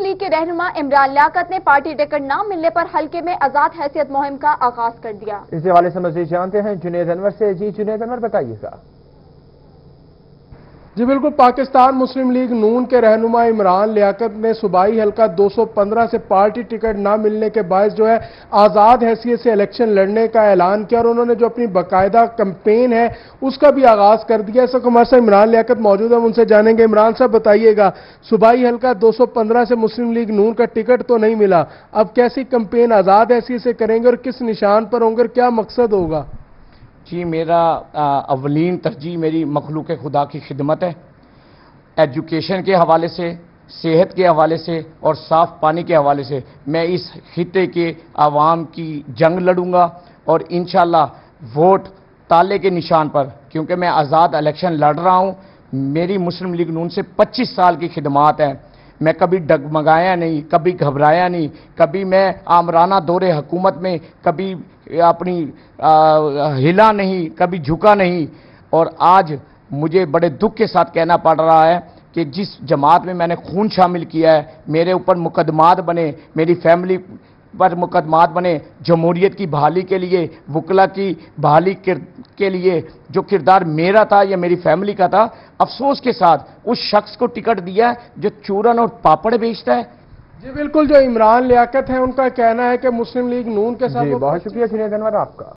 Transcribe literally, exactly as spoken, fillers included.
نون league کے رہنما عمران لیاقت نے پارٹی ٹکٹ نہ ملنے پر حلقے میں آزاد حیثیت مہم کا آغاز کر دیا۔ اس حوالے سے مزید جانتے ہیں جنید انور سے۔ جی جنید انور، بتائیے گا۔ جی بالکل، پاکستان مسلم لیگ نون کے رہنما عمران لیاقت نے صوبائی حلقہ دو سو پندرہ سے پارٹی ٹکٹ نہ ملنے کے باعث جو ہے آزاد حیثیت سے الیکشن لڑنے کا اعلان کیا، اور انہوں نے جو اپنی باقاعدہ کمپین ہے اس کا بھی آغاز کر دیا۔ اس وقت ہمارے ساتھ عمران لیاقت موجود ہے، ہم ان سے جانیں گے۔ عمران صاحب بتائیے گا، صوبائی حلقہ دو سو پندرہ سے مسلم لیگ نون کا ٹکٹ تو نہیں ملا، اب کیسی کمپین آزاد حیثیت سے کریں گے اور کس نشان پر ہوں گے اور کیا مقصد ہوگا؟ جی، میرا اولین ترجیح میری مخلوق خدا کی خدمت ہے۔ ایجوکیشن کے حوالے سے، صحت کے حوالے سے اور صاف پانی کے حوالے سے میں اس خطے کے عوام کی جنگ لڑوں گا، اور انشاءاللہ ووٹ تالے کے نشان پر، کیونکہ میں آزاد الیکشن لڑ رہا ہوں۔ میری مسلم لیگ نون سے پچیس سال کی خدمات ہیں، میں کبھی ڈگمگایا نہیں، کبھی گھبرایا نہیں، کبھی میں آمرانہ دور حکومت میں کبھی اپنی ہلا نہیں، کبھی جھکا نہیں، اور آج مجھے بڑے دکھ کے ساتھ کہنا پڑ رہا ہے کہ جس جماعت میں میں نے خون شامل کیا ہے، میرے اوپر مقدمات بنے، میری فیملی پر مقدمات بنے جمہوریت کی بحالی کے لیے، وکلا کی بحالی کے لیے، جو کردار میرا تھا یا میری فیملی کا تھا، افسوس کے ساتھ اس شخص کو ٹکٹ دیا ہے جو چورن اور پاپڑ بیچتا ہے۔ جی بالکل، جو عمران لیاقت ہے ان کا کہنا ہے کہ مسلم لیگ نون کے ساتھ جی بہت شکریہ جنید انور آپ کا۔